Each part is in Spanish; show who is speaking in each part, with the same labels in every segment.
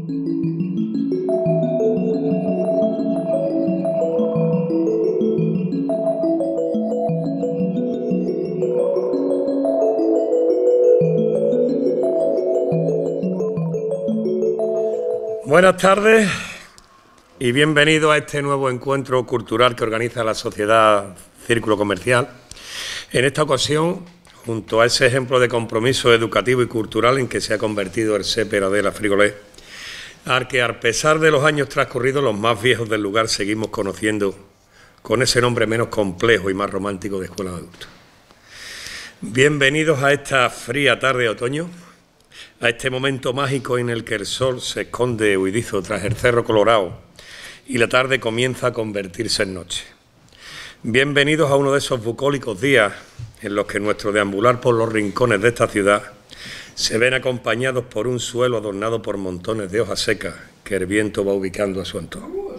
Speaker 1: Buenas tardes y bienvenidos a este nuevo encuentro cultural que organiza la Sociedad Círculo Comercial. En esta ocasión, junto a ese ejemplo de compromiso educativo y cultural en que se ha convertido el SEPER Adela Frigolé, al que a pesar de los años transcurridos, los más viejos del lugar seguimos conociendo con ese nombre menos complejo y más romántico de Escuela de Adultos. Bienvenidos a esta fría tarde de otoño, a este momento mágico en el que el sol se esconde huidizo tras el Cerro Colorado y la tarde comienza a convertirse en noche. Bienvenidos a uno de esos bucólicos días en los que nuestro deambular por los rincones de esta ciudad se ven acompañados por un suelo adornado por montones de hojas secas que el viento va ubicando a su antojo.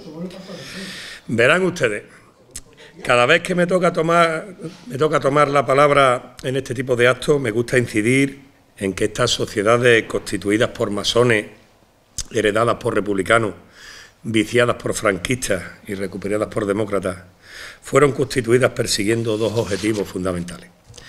Speaker 1: Verán ustedes, cada vez que me toca tomar la palabra en este tipo de actos, me gusta incidir en que estas sociedades constituidas por masones, heredadas por republicanos, viciadas por franquistas y recuperadas por demócratas, fueron constituidas persiguiendo dos objetivos fundamentales.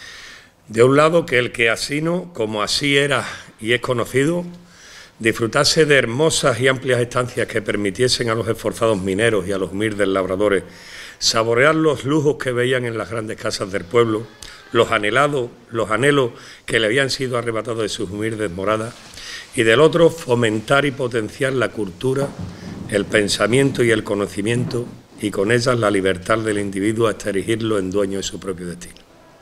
Speaker 1: De un lado, que el queasino, como así era y es conocido, disfrutase de hermosas y amplias estancias que permitiesen a los esforzados mineros y a los humildes labradores saborear los lujos que veían en las grandes casas del pueblo, los anhelos que le habían sido arrebatados de sus humildes moradas, y del otro, fomentar y potenciar la cultura, el pensamiento y el conocimiento, y con ellas la libertad del individuo hasta erigirlo en dueño de su propio destino.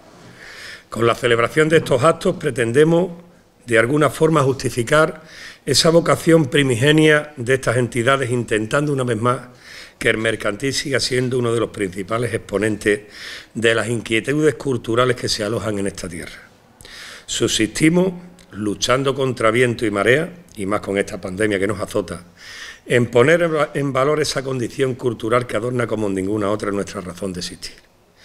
Speaker 1: Con la celebración de estos actos pretendemos, de alguna forma, justificar esa vocación primigenia de estas entidades, intentando una vez más que el mercantil siga siendo uno de los principales exponentes de las inquietudes culturales que se alojan en esta tierra. Subsistimos luchando contra viento y marea, y más con esta pandemia que nos azota, en poner en valor esa condición cultural que adorna como ninguna otra nuestra razón de existir.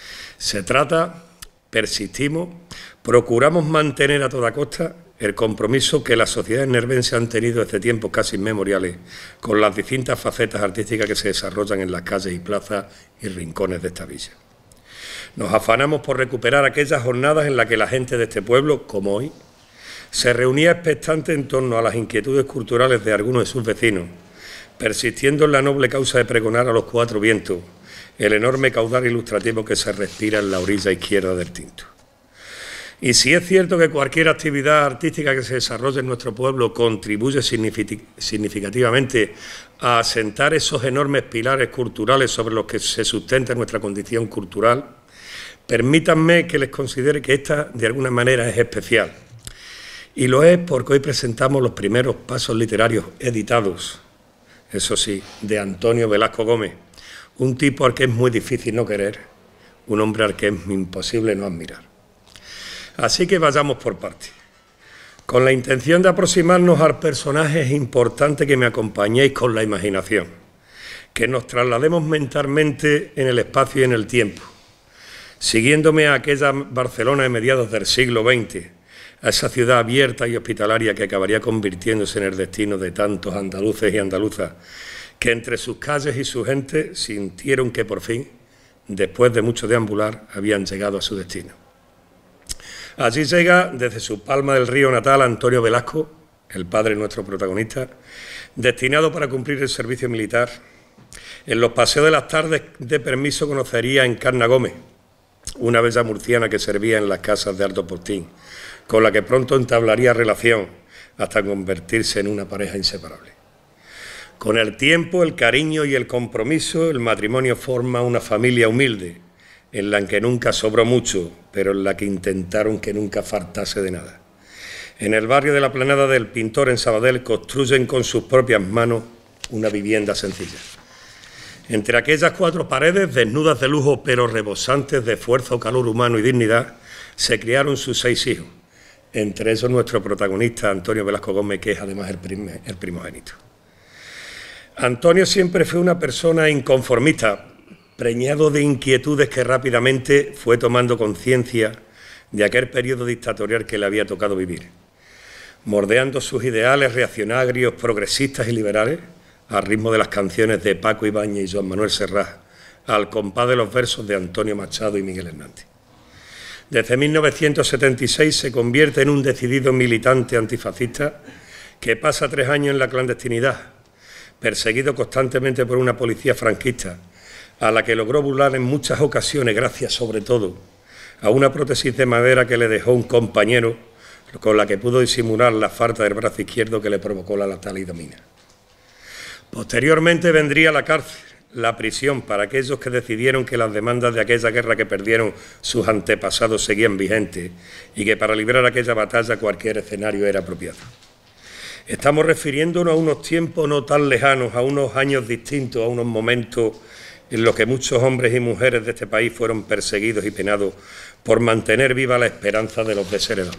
Speaker 1: Persistimos, procuramos mantener a toda costa el compromiso que las sociedades nervenses han tenido desde tiempos casi inmemoriales con las distintas facetas artísticas que se desarrollan en las calles y plazas y rincones de esta villa. Nos afanamos por recuperar aquellas jornadas en las que la gente de este pueblo, como hoy, se reunía expectante en torno a las inquietudes culturales de algunos de sus vecinos, persistiendo en la noble causa de pregonar a los cuatro vientos el enorme caudal ilustrativo que se respira en la orilla izquierda del Tinto. Y si es cierto que cualquier actividad artística que se desarrolle en nuestro pueblo contribuye significativamente a asentar esos enormes pilares culturales sobre los que se sustenta nuestra condición cultural, permítanme que les considere que esta, de alguna manera, es especial. Y lo es porque hoy presentamos los primeros pasos literarios editados, eso sí, de Antonio Velasco Gómez, un tipo al que es muy difícil no querer, un hombre al que es imposible no admirar. Así que vayamos por partes. Con la intención de aproximarnos al personaje, es importante que me acompañéis con la imaginación, que nos traslademos mentalmente en el espacio y en el tiempo, siguiéndome a aquella Barcelona de mediados del siglo XX, a esa ciudad abierta y hospitalaria que acabaría convirtiéndose en el destino de tantos andaluces y andaluzas, que entre sus calles y su gente sintieron que por fin, después de mucho deambular, habían llegado a su destino. Allí llega, desde su Palma del Río natal, Antonio Velasco, el padre de nuestro protagonista, destinado para cumplir el servicio militar. En los paseos de las tardes de permiso conocería a Encarna Gómez, una bella murciana que servía en las casas de Alto Postín, con la que pronto entablaría relación hasta convertirse en una pareja inseparable. Con el tiempo, el cariño y el compromiso, el matrimonio forma una familia humilde, en la que nunca sobró mucho, pero en la que intentaron que nunca faltase de nada. En el barrio de la Planada del Pintor, en Sabadell, construyen con sus propias manos una vivienda sencilla. Entre aquellas cuatro paredes, desnudas de lujo, pero rebosantes de esfuerzo, calor humano y dignidad, se criaron sus 6 hijos, entre ellos nuestro protagonista, Antonio Velasco Gómez, que es además el primogénito. Antonio siempre fue una persona inconformista, preñado de inquietudes que rápidamente fue tomando conciencia de aquel periodo dictatorial que le había tocado vivir. mordeando sus ideales reaccionarios, progresistas y liberales, al ritmo de las canciones de Paco Ibáñez y Joan Manuel Serrat, al compás de los versos de Antonio Machado y Miguel Hernández. Desde 1976 se convierte en un decidido militante antifascista que pasa 3 años en la clandestinidad, perseguido constantemente por una policía franquista, a la que logró burlar en muchas ocasiones, gracias sobre todo a una prótesis de madera que le dejó un compañero, con la que pudo disimular la falta del brazo izquierdo que le provocó la talidomida. Posteriormente vendría la cárcel, la prisión para aquellos que decidieron que las demandas de aquella guerra que perdieron sus antepasados seguían vigentes y que para librar aquella batalla cualquier escenario era apropiado. Estamos refiriéndonos a unos tiempos no tan lejanos, a unos años distintos, a unos momentos en los que muchos hombres y mujeres de este país fueron perseguidos y penados por mantener viva la esperanza de los desheredados.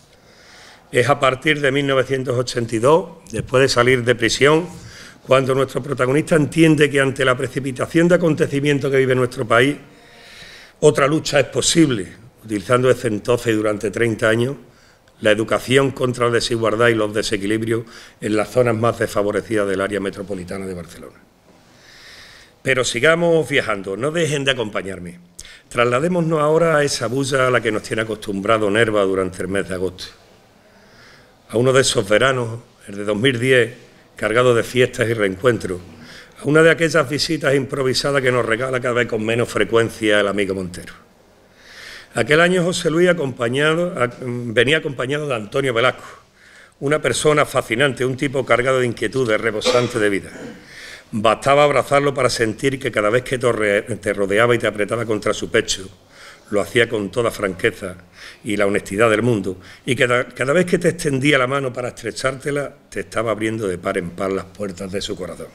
Speaker 1: Es a partir de 1982, después de salir de prisión, cuando nuestro protagonista entiende que ante la precipitación de acontecimientos que vive nuestro país, otra lucha es posible, utilizando desde entonces y durante 30 años la educación contra la desigualdad y los desequilibrios en las zonas más desfavorecidas del área metropolitana de Barcelona. Pero sigamos viajando, no dejen de acompañarme. Trasladémonos ahora a esa bulla a la que nos tiene acostumbrado Nerva durante el mes de agosto. A uno de esos veranos, el de 2010, cargado de fiestas y reencuentros, a una de aquellas visitas improvisadas que nos regala cada vez con menos frecuencia el amigo Montero. Aquel año José Luis venía acompañado de Antonio Velasco, una persona fascinante, un tipo cargado de inquietudes, rebosante de vida. Bastaba abrazarlo para sentir que cada vez que te rodeaba y te apretaba contra su pecho, lo hacía con toda franqueza y la honestidad del mundo, y que cada vez que te extendía la mano para estrechártela, te estaba abriendo de par en par las puertas de su corazón.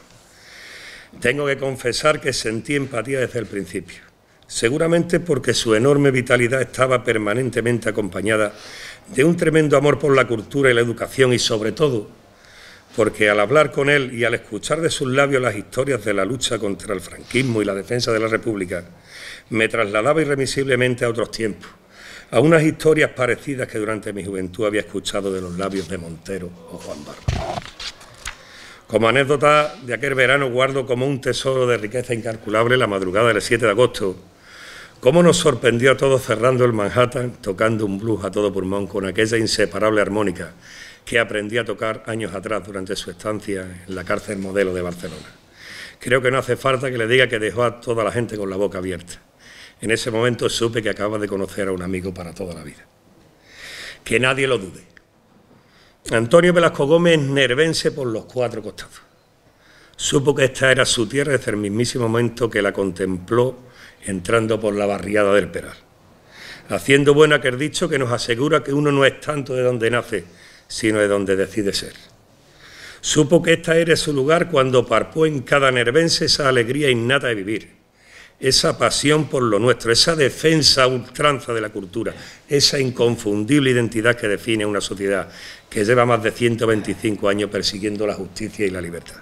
Speaker 1: Tengo que confesar que sentí empatía desde el principio, seguramente porque su enorme vitalidad estaba permanentemente acompañada de un tremendo amor por la cultura y la educación, y sobre todo porque al hablar con él y al escuchar de sus labios las historias de la lucha contra el franquismo y la defensa de la República, me trasladaba irremisiblemente a otros tiempos, a unas historias parecidas que durante mi juventud había escuchado de los labios de Montero o Juan Barro. Como anécdota de aquel verano guardo como un tesoro de riqueza incalculable la madrugada del 7 de agosto, cómo nos sorprendió a todos cerrando el Manhattan, tocando un blues a todo pulmón con aquella inseparable armónica que aprendí a tocar años atrás durante su estancia en la cárcel Modelo de Barcelona. Creo que no hace falta que le diga que dejó a toda la gente con la boca abierta. En ese momento supe que acababa de conocer a un amigo para toda la vida. Que nadie lo dude. Antonio Velasco Gómez es nervense por los 4 costados. Supo que esta era su tierra desde el mismísimo momento que la contempló entrando por la barriada del Peral. Haciendo bueno aquel dicho que nos asegura que uno no es tanto de donde nace, sino de donde decide ser. Supo que esta era su lugar cuando parpó en cada nervense esa alegría innata de vivir, esa pasión por lo nuestro, esa defensa a ultranza de la cultura, esa inconfundible identidad que define una sociedad que lleva más de 125 años persiguiendo la justicia y la libertad.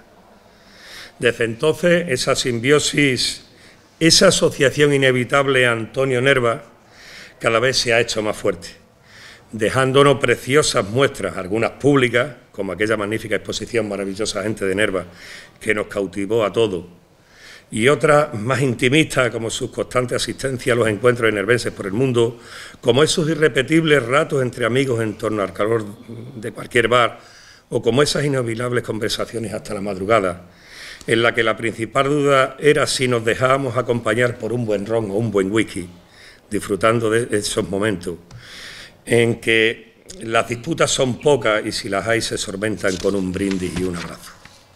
Speaker 1: Desde entonces, esa simbiosis, esa asociación inevitable a Antonio Nerva, cada vez se ha hecho más fuerte, dejándonos preciosas muestras, algunas públicas, como aquella magnífica exposición maravillosa Gente de Nerva, que nos cautivó a todos, y otras más intimistas, como su constante asistencia a los encuentros de nervenses por el mundo, como esos irrepetibles ratos entre amigos en torno al calor de cualquier bar, o como esas inolvidables conversaciones hasta la madrugada, en la que la principal duda era si nos dejábamos acompañar por un buen ron o un buen whisky, disfrutando de esos momentos en que las disputas son pocas y si las hay se solventan con un brindis y un abrazo.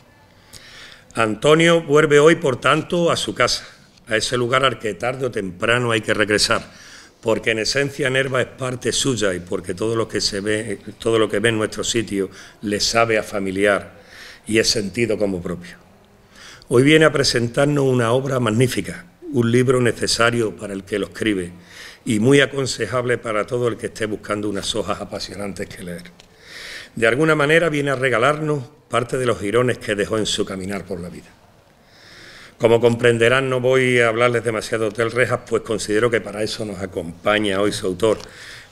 Speaker 1: Antonio vuelve hoy, por tanto, a su casa, a ese lugar al que tarde o temprano hay que regresar, porque en esencia Nerva es parte suya y porque todo lo que ve en nuestro sitio le sabe a familiar y es sentido como propio. Hoy viene a presentarnos una obra magnífica, un libro necesario para el que lo escribe y muy aconsejable para todo el que esté buscando unas hojas apasionantes que leer. De alguna manera viene a regalarnos parte de los jirones que dejó en su caminar por la vida. Como comprenderán, no voy a hablarles demasiado de Hotel Rejas, pues considero que para eso nos acompaña hoy su autor,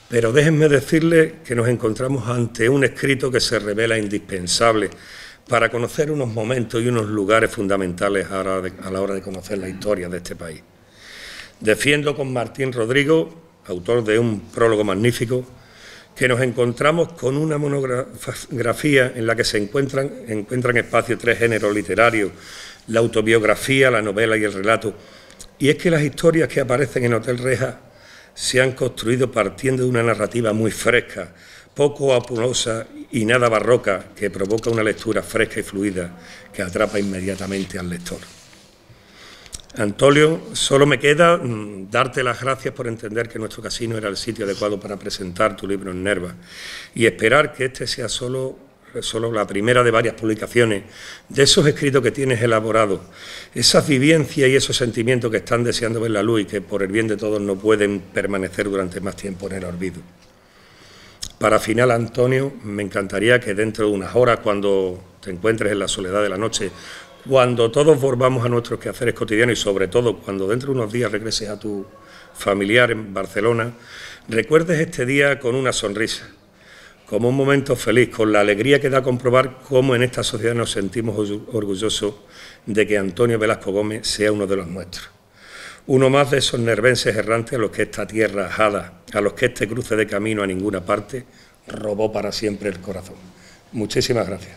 Speaker 1: pero déjenme decirles que nos encontramos ante un escrito que se revela indispensable para conocer unos momentos y unos lugares fundamentales a la hora de conocer la historia de este país. Defiendo con Martín Rodrigo, autor de un prólogo magnífico, que nos encontramos con una monografía en la que se encuentran en espacio tres géneros literarios: la autobiografía, la novela y el relato. Y es que las historias que aparecen en Hotel Reja se han construido partiendo de una narrativa muy fresca, poco apurosa y nada barroca, que provoca una lectura fresca y fluida que atrapa inmediatamente al lector. Antonio, solo me queda darte las gracias por entender que nuestro casino era el sitio adecuado para presentar tu libro en Nerva y esperar que este sea solo la primera de varias publicaciones de esos escritos que tienes elaborados, esas vivencias y esos sentimientos que están deseando ver la luz y que por el bien de todos no pueden permanecer durante más tiempo en el olvido. Para final, Antonio, me encantaría que dentro de unas horas, cuando te encuentres en la soledad de la noche, cuando todos volvamos a nuestros quehaceres cotidianos y sobre todo cuando dentro de unos días regreses a tu familiar en Barcelona, recuerdes este día con una sonrisa, como un momento feliz, con la alegría que da comprobar cómo en esta sociedad nos sentimos orgullosos de que Antonio Velasco Gómez sea uno de los nuestros. Uno más de esos nervenses errantes a los que esta tierra ajada, a los que este cruce de camino a ninguna parte robó para siempre el corazón. Muchísimas gracias.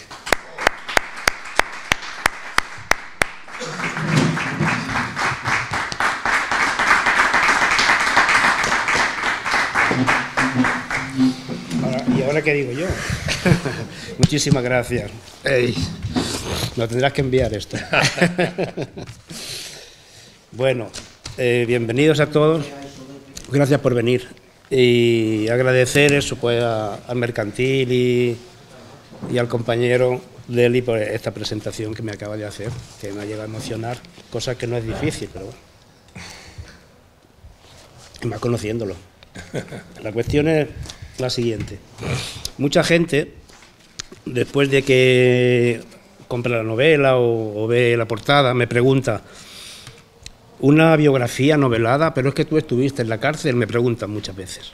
Speaker 2: ¿Y ahora qué digo yo? Muchísimas gracias. Ey, me tendrás que enviar esto. Bueno, bienvenidos a todos. Gracias por venir. Y agradecer eso pues al Mercantil y al compañero Leli por esta presentación que me acaba de hacer, que me ha llegado a emocionar, cosa que no es difícil, pero bueno. Y más conociéndolo. La cuestión es la siguiente. Mucha gente, después de que compra la novela o ve la portada, me pregunta: una biografía novelada, pero es que tú estuviste en la cárcel, me preguntan muchas veces.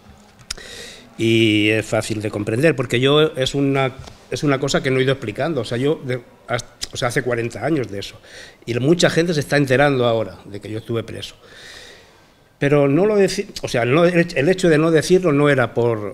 Speaker 2: Y es fácil de comprender, porque yo es una cosa que no he ido explicando. O sea, hace 40 años de eso. Y mucha gente se está enterando ahora de que yo estuve preso. Pero no lo el hecho de no decirlo no era por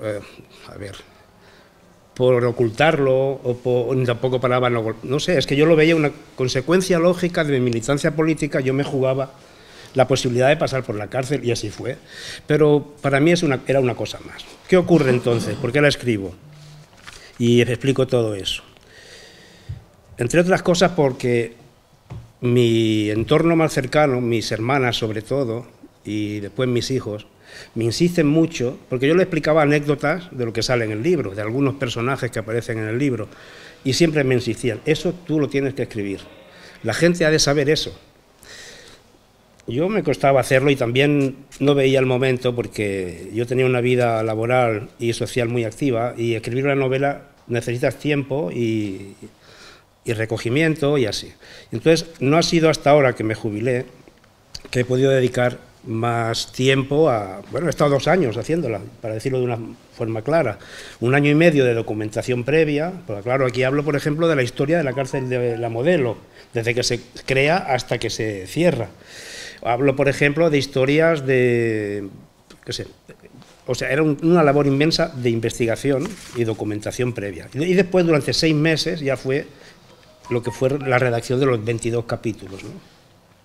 Speaker 2: ocultarlo ni tampoco para no sé, es que yo lo veía una consecuencia lógica de mi militancia política. Yo me jugaba la posibilidad de pasar por la cárcel y así fue. Pero para mí era una cosa más. ¿Qué ocurre entonces? ¿Por qué la escribo? Y explico todo eso. Entre otras cosas porque mi entorno más cercano, mis hermanas sobre todo, y después mis hijos, me insisten mucho, porque yo les explicaba anécdotas de lo que sale en el libro, de algunos personajes que aparecen en el libro, y siempre me insistían: eso tú lo tienes que escribir, la gente ha de saber eso. Yo me costaba hacerlo y también no veía el momento, porque yo tenía una vida laboral y social muy activa, y escribir una novela necesitas tiempo y recogimiento y así. Entonces, no ha sido hasta ahora que me jubilé que he podido dedicar más tiempo he estado 2 años haciéndola, para decirlo de una forma clara. 1 año y medio de documentación previa, porque claro, aquí hablo, por ejemplo, de la historia de la cárcel de La Modelo, desde que se crea hasta que se cierra. Hablo, por ejemplo, de historias de, era una labor inmensa de investigación y documentación previa. Y después, durante 6 meses, ya fue lo que fue la redacción de los 22 capítulos, ¿no?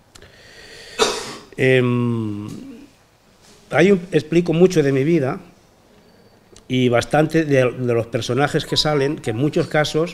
Speaker 2: Ahí explico mucho de mi vida y bastante de los personajes que salen, que en muchos casos,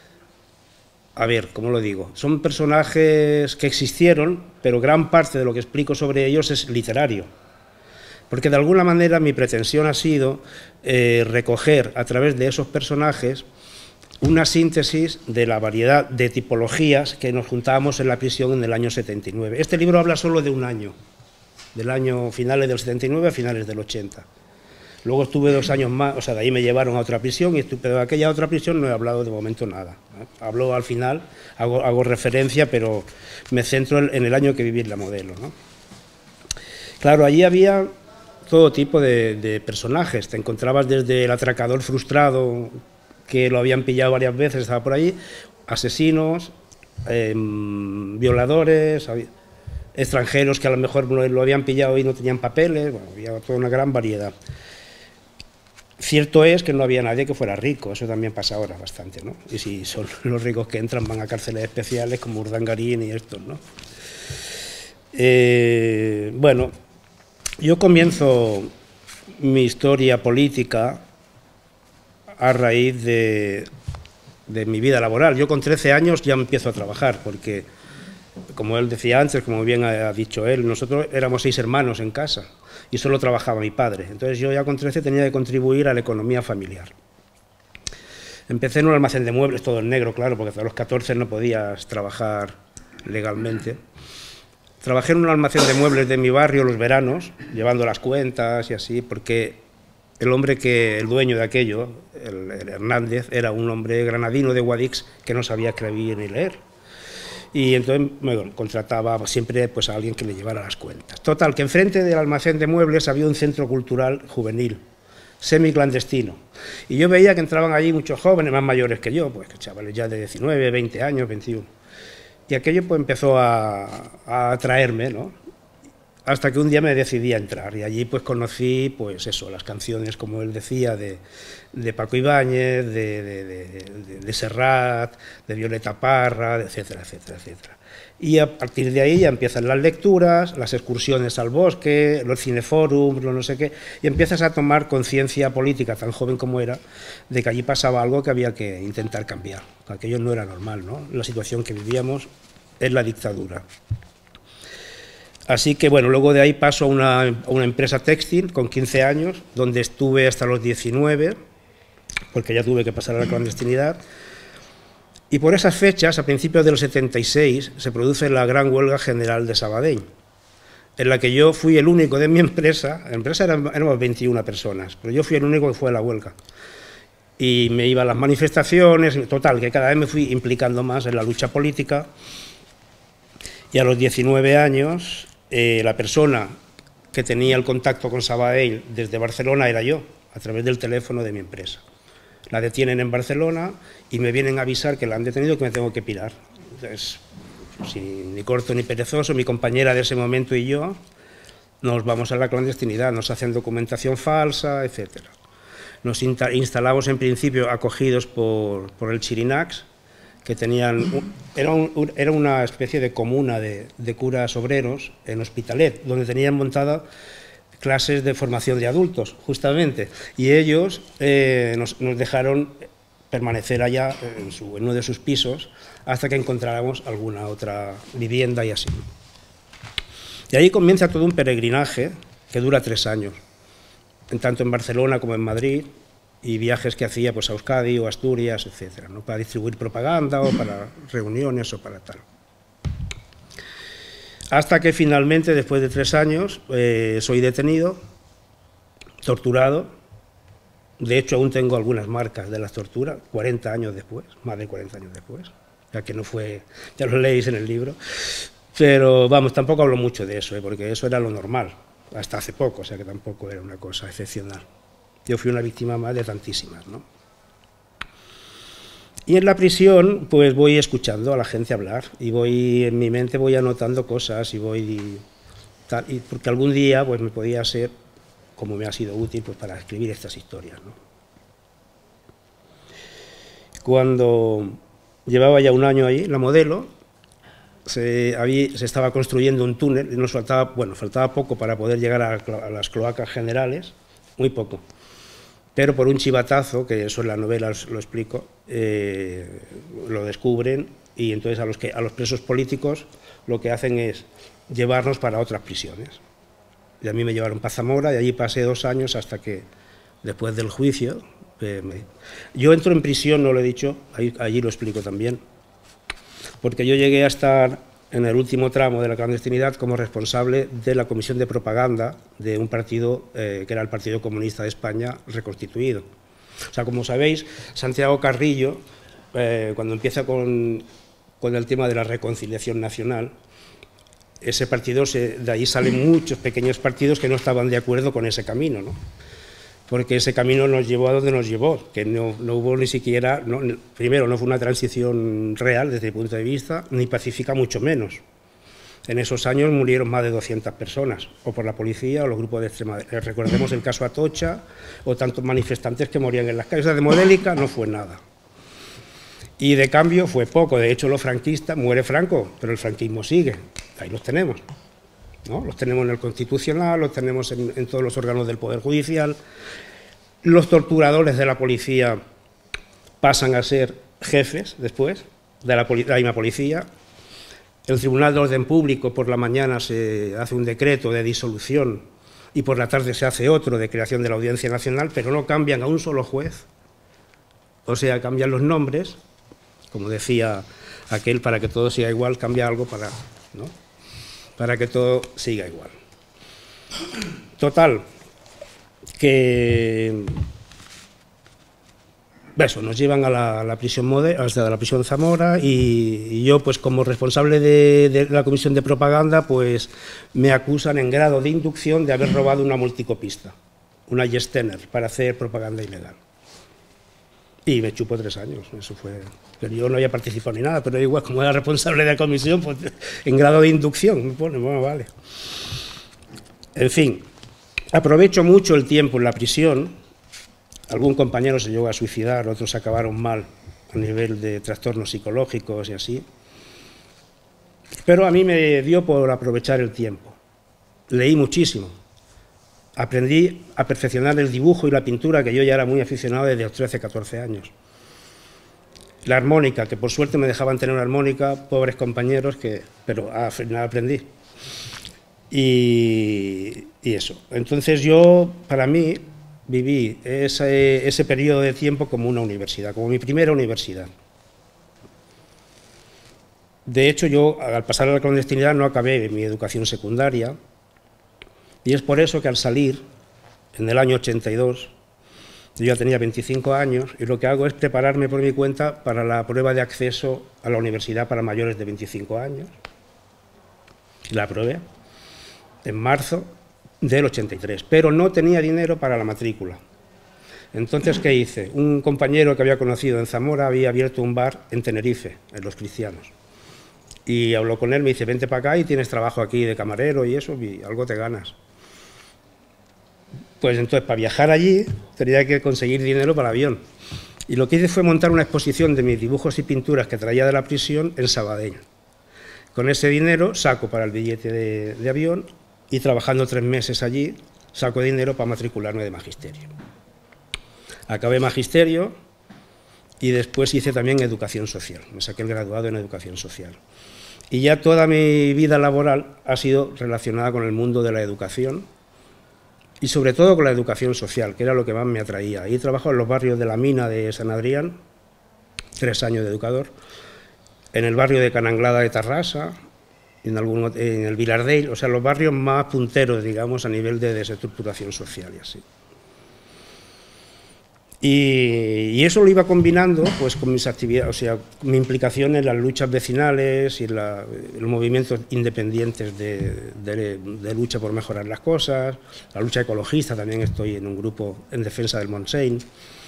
Speaker 2: ¿cómo lo digo? Son personajes que existieron, pero gran parte de lo que explico sobre ellos es literario. Porque de alguna manera mi pretensión ha sido recoger a través de esos personajes una síntesis de la variedad de tipologías que nos juntábamos en la prisión en el año 79. Este libro habla solo de un año, del año finales del 79 a finales del 80. Luego estuve 2 años más, de ahí me llevaron a otra prisión, pero de aquella otra prisión no he hablado de momento nada. Hablo al final, hago referencia, pero me centro en el año que viví en La Modelo, ¿no? Claro, allí había todo tipo de personajes. Te encontrabas desde el atracador frustrado, que lo habían pillado varias veces, estaba por ahí, asesinos, violadores, extranjeros que a lo mejor lo habían pillado y no tenían papeles, bueno, había toda una gran variedad. Cierto es que no había nadie que fuera rico, eso también pasa ahora bastante, ¿no? Y si son los ricos que entran van a cárceles especiales como Urdangarín y estos, ¿no? Bueno, yo comienzo mi historia política a raíz de mi vida laboral. Yo con 13 años ya empiezo a trabajar, porque, como él decía antes, como bien ha dicho él, nosotros éramos 6 hermanos en casa y solo trabajaba mi padre. Entonces yo ya con 13 tenía que contribuir a la economía familiar. Empecé en un almacén de muebles, todo en negro, claro, porque hasta los 14 no podías trabajar legalmente. Trabajé en un almacén de muebles de mi barrio los veranos, llevando las cuentas y así, porque el dueño de aquello, el Hernández, era un hombre granadino de Guadix que no sabía escribir ni leer. Y entonces me contrataba siempre pues, a alguien que le llevara las cuentas. Total, que enfrente del almacén de muebles había un centro cultural juvenil, semiclandestino. Y yo veía que entraban allí muchos jóvenes más mayores que yo, pues chavales ya de 19, 20 años, 21. Y aquello pues empezó a atraerme, ¿no? Hasta que un día me decidí a entrar y allí pues conocí pues eso, las canciones, como él decía, de Paco Ibáñez, de Serrat, de Violeta Parra, etcétera, etcétera, etcétera. Y a partir de ahí ya empiezan las lecturas, las excursiones al bosque, los cineforums, lo no sé qué, y empiezas a tomar conciencia política, tan joven como era, de que allí pasaba algo que había que intentar cambiar. Aquello no era normal, ¿no? La situación que vivíamos es la dictadura. Así que, bueno, luego de ahí paso a una empresa textil con 15 años, donde estuve hasta los 19, porque ya tuve que pasar a la clandestinidad. Y por esas fechas, a principios del 76, se produce la gran huelga general de Sabadell, en la que yo fui el único de mi empresa. La empresa éramos 21 personas, pero yo fui el único que fue a la huelga. Y me iba a las manifestaciones, total, que cada vez me fui implicando más en la lucha política. Y a los 19 años... la persona que tenía el contacto con Sabadell desde Barcelona era yo, a través del teléfono de mi empresa. La detienen en Barcelona y me vienen a avisar que la han detenido y que me tengo que pirar. Entonces, sin ni corto ni perezoso, mi compañera de ese momento y yo nos vamos a la clandestinidad, nos hacen documentación falsa, etc. Nos instalamos en principio acogidos por el Chirinacs, que tenían, era una especie de comuna de curas obreros en Hospitalet, donde tenían montada clases de formación de adultos, justamente, y ellos nos dejaron permanecer allá en uno de sus pisos hasta que encontráramos alguna otra vivienda y así. Y ahí comienza todo un peregrinaje que dura 3 años, tanto en Barcelona como en Madrid, y viajes que hacía pues, a Euskadi o Asturias, etcétera, ¿no? Para distribuir propaganda o para reuniones o para tal. Hasta que finalmente, después de 3 años, soy detenido, torturado. De hecho, aún tengo algunas marcas de las torturas, 40 años después, más de 40 años después, ya que no fue, ya lo leéis en el libro. Pero vamos, tampoco hablo mucho de eso, porque eso era lo normal, hasta hace poco, o sea que tampoco era una cosa excepcional. Yo fui una víctima más de tantísimas, ¿no? Y en la prisión, pues voy escuchando a la gente hablar y en mi mente voy anotando cosas y porque algún día pues me podía ser, como me ha sido útil, pues para escribir estas historias, ¿no? Cuando llevaba ya un año ahí, la Modelo, se estaba construyendo un túnel y nos faltaba, bueno, faltaba poco para poder llegar a las cloacas generales, muy poco. Pero por un chivatazo, que eso en la novela lo explico, lo descubren y entonces a los presos políticos lo que hacen es llevarnos para otras prisiones. Y a mí me llevaron para Zamora y allí pasé 2 años hasta que, después del juicio, yo entro en prisión, no lo he dicho, allí lo explico también, porque yo llegué a estar en el último tramo de la clandestinidad como responsable de la comisión de propaganda de un partido que era el Partido Comunista de España reconstituido. O sea, como sabéis, Santiago Carrillo, cuando empieza con el tema de la reconciliación nacional, ese partido, de ahí salen muchos pequeños partidos que no estaban de acuerdo con ese camino, ¿no? Porque ese camino nos llevó a donde nos llevó, que no hubo ni siquiera, primero no fue una transición real desde mi punto de vista, ni pacífica mucho menos. En esos años murieron más de 200 personas, o por la policía o los grupos de extrema derecha. Recordemos el caso Atocha, o tantos manifestantes que morían en las calles. De modélica no fue nada. Y de cambio fue poco. De hecho, los franquistas, muere Franco, pero el franquismo sigue. Ahí los tenemos, ¿no? Los tenemos en el Constitucional, los tenemos en todos los órganos del Poder Judicial. Los torturadores de la policía pasan a ser jefes después de la misma policía. El Tribunal de Orden Público por la mañana se hace un decreto de disolución y por la tarde se hace otro de creación de la Audiencia Nacional, pero no cambian a un solo juez. O sea, cambian los nombres, como decía aquel, para que todo siga igual, cambia algo para, ¿no? Para que todo siga igual. Total, que eso, nos llevan a la prisión hasta la prisión Zamora y yo, pues como responsable de la comisión de propaganda, pues me acusan en grado de inducción de haber robado una multicopista, una Yestener, para hacer propaganda ilegal. Y me chupo 3 años, eso fue. Pero yo no había participado ni nada, pero igual, como era responsable de la comisión, pues en grado de inducción me pone, bueno, vale. En fin, aprovecho mucho el tiempo en la prisión. Algún compañero se llegó a suicidar, otros acabaron mal a nivel de trastornos psicológicos y así. Pero a mí me dio por aprovechar el tiempo. Leí muchísimo. Aprendí a perfeccionar el dibujo y la pintura, que yo ya era muy aficionado desde los 13, 14 años. La armónica, que por suerte me dejaban tener una armónica, pobres compañeros, pero al final aprendí. Y eso. Entonces yo, para mí, viví ese periodo de tiempo como una universidad, como mi primera universidad. De hecho, yo, al pasar a la clandestinidad, no acabé mi educación secundaria, y es por eso que al salir, en el año 82, yo ya tenía 25 años, y lo que hago es prepararme por mi cuenta para la prueba de acceso a la universidad para mayores de 25 años. La aprobé en marzo del 83, pero no tenía dinero para la matrícula. Entonces, ¿qué hice? Un compañero que había conocido en Zamora había abierto un bar en Tenerife, en Los Cristianos. Y habló con él, me dice, vente para acá y tienes trabajo aquí de camarero y eso, y algo te ganas. Pues entonces, para viajar allí, tenía que conseguir dinero para el avión. Y lo que hice fue montar una exposición de mis dibujos y pinturas que traía de la prisión en Sabadell. Con ese dinero saco para el billete de avión y trabajando 3 meses allí, saco dinero para matricularme de magisterio. Acabé magisterio y después hice también educación social. Me saqué el graduado en educación social. Y ya toda mi vida laboral ha sido relacionada con el mundo de la educación y sobre todo con la educación social, que era lo que más me atraía. Ahí trabajo en los barrios de la Mina de San Adrián, 3 años de educador, en el barrio de Cananglada de Tarrasa, en el Vilardell, o sea, los barrios más punteros, digamos, a nivel de desestructuración social y así. Y eso lo iba combinando pues con mis actividades, o sea, mi implicación en las luchas vecinales y los movimientos independientes de lucha por mejorar las cosas, la lucha ecologista, también estoy en un grupo en defensa del Montseny.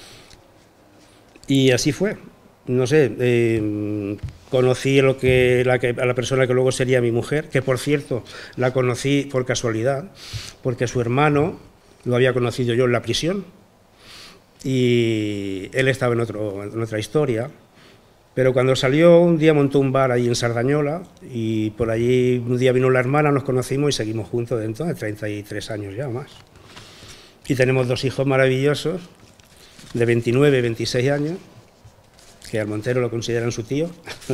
Speaker 2: Y así fue. No sé, conocí a la persona que luego sería mi mujer, que por cierto la conocí por casualidad, porque su hermano lo había conocido yo en la prisión y él estaba en otra historia, pero cuando salió un día montó un bar ahí en Sardañola y por allí un día vino la hermana, nos conocimos y seguimos juntos dentro de 33 años ya o más. Y tenemos 2 hijos maravillosos de 29 y 26 años, que al Montero lo consideran su tío,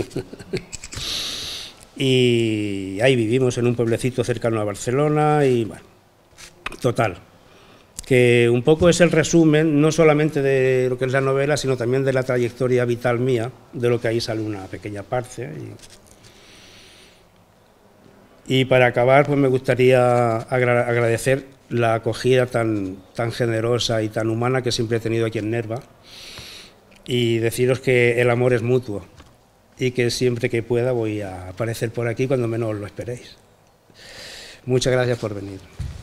Speaker 2: y ahí vivimos en un pueblecito cercano a Barcelona y bueno, total, que un poco es el resumen no solamente de lo que es la novela, sino también de la trayectoria vital mía, de lo que ahí sale una pequeña parte. Y para acabar, pues me gustaría agradecer la acogida tan generosa y tan humana que siempre he tenido aquí en Nerva, y deciros que el amor es mutuo y que siempre que pueda voy a aparecer por aquí cuando menos lo esperéis. Muchas gracias por venir.